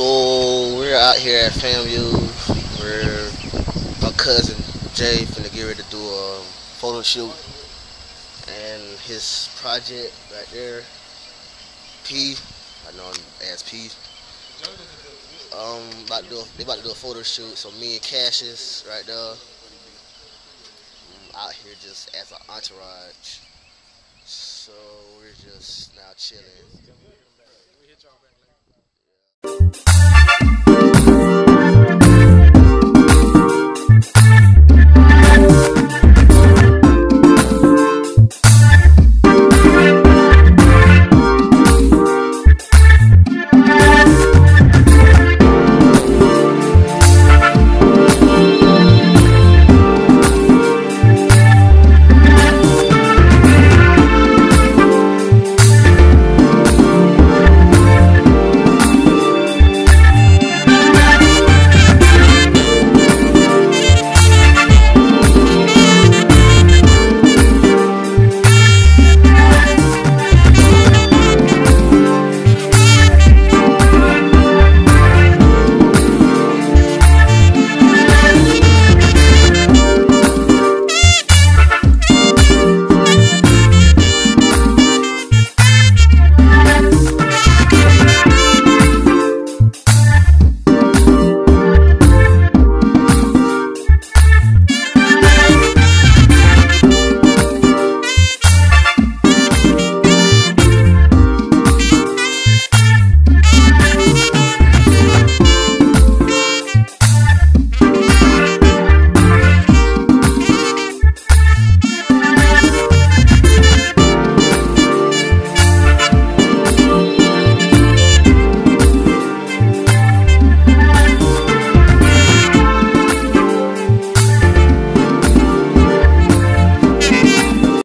So we're out here at FAMU. We're my cousin Jay finna get ready to do a photo shoot, and his project right there, P. I know him as P. They about to do a photo shoot. So me and Cassius right there, out here just as an entourage. So we're just now chilling.